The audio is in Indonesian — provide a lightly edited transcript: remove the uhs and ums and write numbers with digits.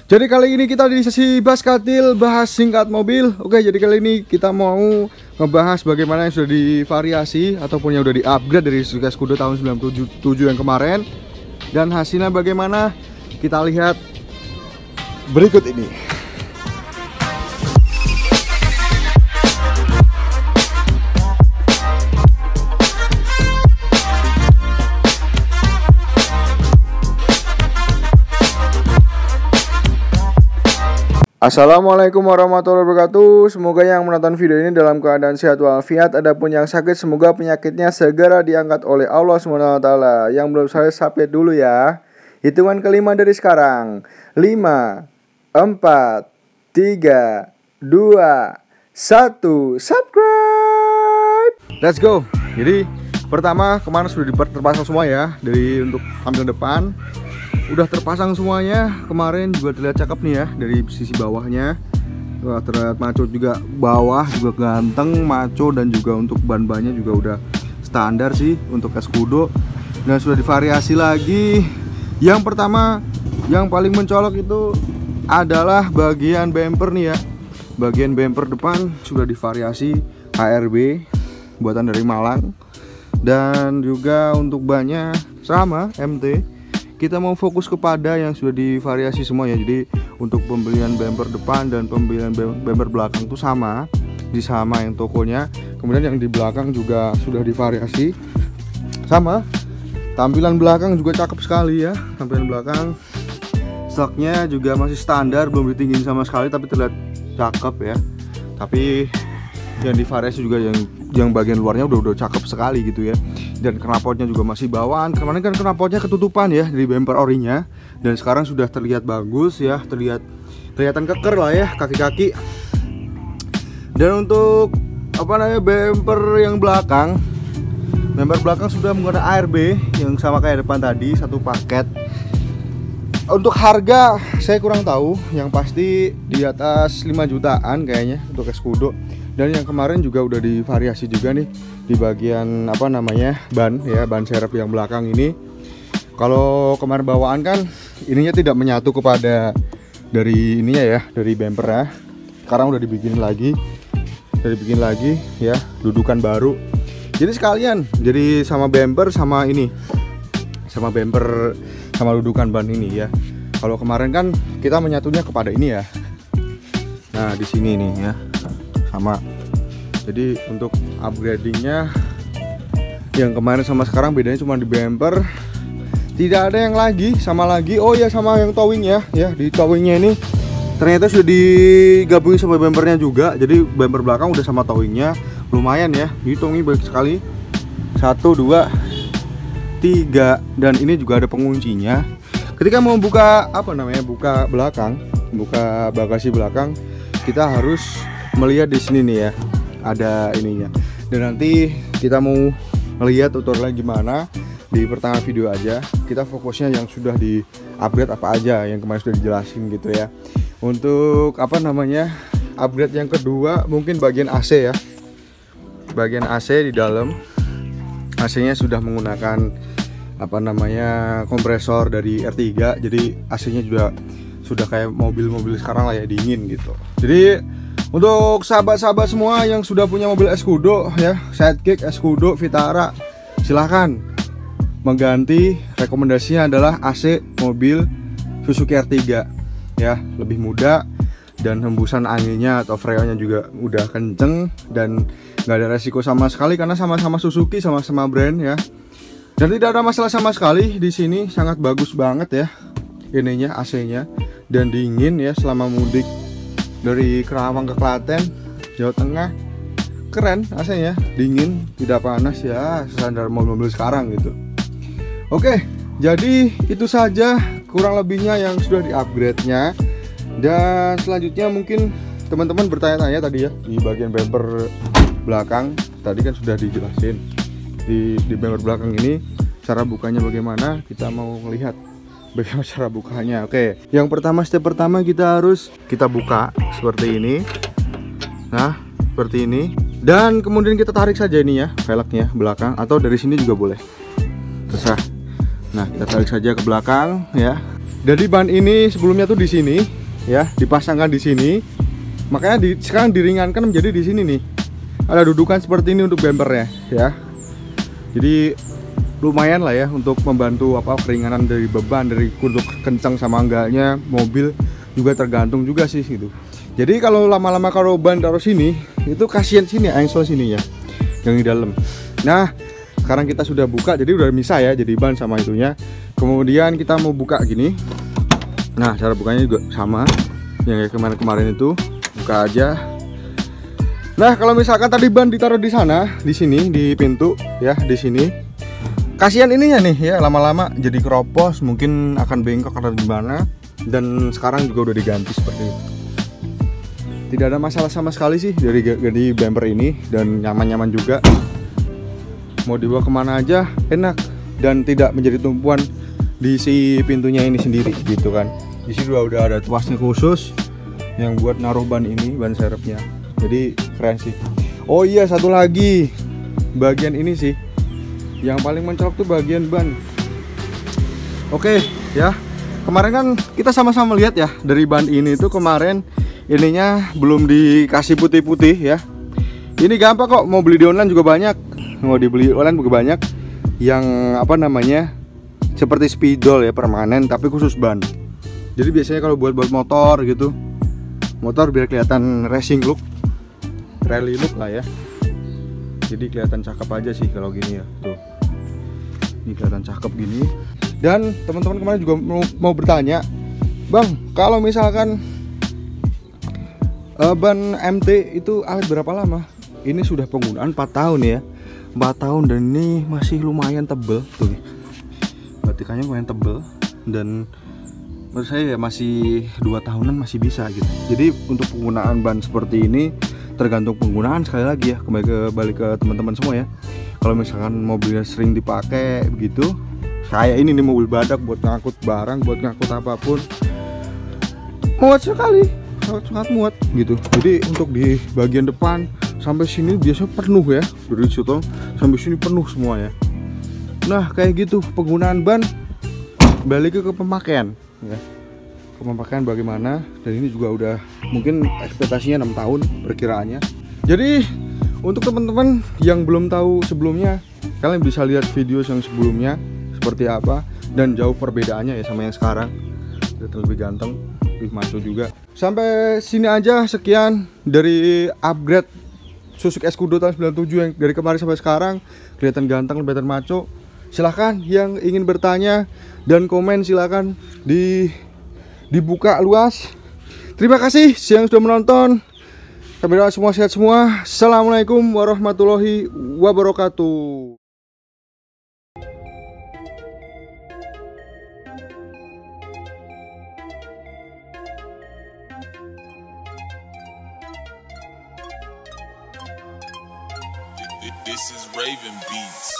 Jadi kali ini kita di sesi Baskatil bahas singkat mobil. Oke, jadi kali ini kita mau ngebahas bagaimana yang sudah divariasi ataupun yang sudah di-upgrade dari Suzuki Scudo tahun 97 yang kemarin. Dan hasilnya bagaimana? Kita lihat berikut ini. Assalamualaikum warahmatullahi wabarakatuh. Semoga yang menonton video ini dalam keadaan sehat walafiat. Adapun yang sakit, semoga penyakitnya segera diangkat oleh Allah SWT. Yang belum saya subscribe dulu ya. Hitungan kelima dari sekarang. 5, 4, 3, 2, 1. Subscribe. Let's go. Jadi pertama kemarin sudah terpasang semua ya. Dari untuk tampilan depan udah terpasang semuanya. Kemarin juga terlihat cakep nih ya dari sisi bawahnya. Wah, terlihat maco juga, bawah juga ganteng, maco, dan juga untuk ban-bannya juga udah standar sih untuk Scudo. Dan sudah divariasi lagi. Yang pertama yang paling mencolok itu adalah bagian bumper nih ya. Bagian bumper depan sudah divariasi HRB buatan dari Malang. Dan juga untuk bannya sama MT. Kita mau fokus kepada yang sudah divariasi semua ya. Jadi untuk pembelian bumper depan dan pembelian bumper belakang itu sama yang tokonya. Kemudian yang di belakang juga sudah divariasi sama. Tampilan belakang juga cakep sekali ya. Tampilan belakang stoknya juga masih standar, belum ditinggiin sama sekali, tapi terlihat cakep ya. Tapi yang divariasi juga yang bagian luarnya udah cakep sekali gitu ya. Dan knalpotnya juga masih bawaan. Kemarin kan knalpotnya ketutupan ya dari bumper orinya, dan sekarang sudah terlihat bagus ya, kelihatan keker lah ya kaki-kaki. Dan untuk bumper yang belakang, bumper belakang sudah menggunakan ARB yang sama kayak depan tadi, satu paket. Untuk harga saya kurang tahu, yang pasti di atas 5 jutaan kayaknya untuk Scudo. Dan yang kemarin juga udah divariasi juga nih di bagian ban ya, ban serep yang belakang ini. Kalau kemarin bawaan kan ininya tidak menyatu kepada dari ininya ya, dari bumper ya. Sekarang udah dibikin lagi ya, dudukan baru. Jadi sekalian, jadi sama bumper sama ini, sama bumper sama dudukan ban ini ya. Kalau kemarin kan kita menyatunya kepada ini ya. Nah di sini nih ya, sama. Jadi untuk upgradingnya yang kemarin sama sekarang bedanya cuma di bumper. Tidak ada yang sama lagi. Oh ya, sama yang towingnya ya. Di towingnya ini ternyata sudah digabungin sama bumpernya juga. Jadi bumper belakang udah sama towingnya. Lumayan ya, hitungnya baik sekali. 1, 2, 3. Dan ini juga ada penguncinya. Ketika mau buka buka belakang, buka bagasi belakang, kita harus melihat di sini nih ya, ada ininya. Dan nanti kita mau melihat tutorialnya gimana di pertengahan video aja. Kita fokusnya yang sudah di upgrade apa aja yang kemarin sudah dijelasin gitu ya. Untuk upgrade yang kedua mungkin bagian AC ya. Bagian AC di dalam, AC-nya sudah menggunakan kompresor dari R3. Jadi AC-nya juga sudah kayak mobil-mobil sekarang lah ya, dingin gitu. Jadi untuk sahabat-sahabat semua yang sudah punya mobil Scudo ya, Sidekick, Scudo, Vitara, silahkan mengganti. Rekomendasinya adalah AC mobil Suzuki R3 ya, lebih mudah dan hembusan anginnya atau freonnya juga udah kenceng dan nggak ada resiko sama sekali karena sama-sama Suzuki, sama-sama brand ya. Dan tidak ada masalah sama sekali di sini, sangat bagus banget ya ininya, AC-nya, dan dingin ya selama mudik dari Kerawang ke Klaten, Jawa Tengah. Keren AC-nya, dingin, tidak panas ya, standar mobil-mobil sekarang gitu. Oke, jadi itu saja kurang lebihnya yang sudah di-upgrade-nya. Dan selanjutnya mungkin teman-teman bertanya-tanya tadi ya di bagian bumper belakang. Tadi kan sudah dijelasin di bumper belakang ini cara bukanya bagaimana. Kita mau melihat bagaimana cara bukanya. Oke, yang pertama, step pertama kita buka seperti ini. Nah, seperti ini. Dan kemudian kita tarik saja ini ya, velgnya belakang, atau dari sini juga boleh, terserah. Nah, kita tarik saja ke belakang ya. Jadi ban ini sebelumnya tuh di sini ya, dipasangkan di sini. Makanya sekarang diringankan menjadi di sini nih. Ada dudukan seperti ini untuk bempernya ya. Jadi lumayan lah ya untuk membantu keringanan dari beban, dari untuk kencang sama enggaknya mobil juga tergantung juga sih gitu. Jadi kalau lama-lama kalau ban taruh sini itu kasihan sini engsel sini ya, yang di dalam. Nah sekarang kita sudah buka, jadi udah misah ya, jadi ban sama itunya. Kemudian kita mau buka gini. Nah cara bukanya juga sama yang kayak kemarin-kemarin itu, buka aja. Nah kalau misalkan tadi ban ditaruh di sana, di sini di pintu ya, di sini. Kasihan ininya nih ya, lama-lama jadi keropos, mungkin akan bengkok atau gimana. Dan sekarang juga udah diganti seperti itu. Tidak ada masalah sama sekali sih dari bumper ini, dan nyaman-nyaman juga. Mau dibawa kemana aja enak dan tidak menjadi tumpuan di si pintunya ini sendiri gitu kan. Di sini udah ada tuasnya khusus yang buat naruh ban ini, ban serepnya. Jadi keren sih. Oh iya satu lagi, bagian ini sih yang paling mencolok tuh bagian ban. Oke ya. Kemarin kan kita sama-sama lihat ya, dari ban ini tuh kemarin ininya belum dikasih putih-putih ya. Ini gampang kok, mau beli di online juga banyak. Mau dibeli online juga banyak. Yang seperti spidol ya, permanen tapi khusus ban. Jadi biasanya kalau buat motor gitu, motor biar kelihatan racing look, rally look lah ya. Jadi kelihatan cakep aja sih kalau gini ya. Tuh. Ini kelihatan cakep gini. Dan teman-teman kemarin juga mau bertanya, Bang, kalau misalkan ban MT itu awet berapa lama? Ini sudah penggunaan 4 tahun ya, 4 tahun dan ini masih lumayan tebel tuh. Batikannya lumayan tebel dan menurut saya ya masih 2 tahunan masih bisa gitu. Jadi untuk penggunaan ban seperti ini tergantung penggunaan, sekali lagi ya, kembali ke teman-teman semua ya. Kalau misalkan mobilnya sering dipakai begitu, kayak ini nih mobil badak buat ngangkut barang, buat ngangkut apapun, muat sekali, sangat muat gitu. Jadi untuk di bagian depan sampai sini biasanya penuh ya, dari situ sampai sini penuh semua ya. Nah kayak gitu penggunaan ban, balik ke pemakaian ya, ke pemakaian bagaimana. Dan ini juga udah mungkin ekspektasinya 6 tahun perkiraannya. Jadi untuk teman-teman yang belum tahu sebelumnya, kalian bisa lihat video yang sebelumnya seperti apa dan jauh perbedaannya ya sama yang sekarang. Udah lebih ganteng, lebih maco juga. Sampai sini aja, sekian dari upgrade Suzuki Scudo tahun 97 yang dari kemarin sampai sekarang. Kelihatan ganteng, lebih maco. Silahkan yang ingin bertanya dan komen, silahkan dibuka luas. Terima kasih yang sudah menonton. Kami doa semua sehat semua. Assalamualaikum warahmatullahi wabarakatuh. This is Raven Beats.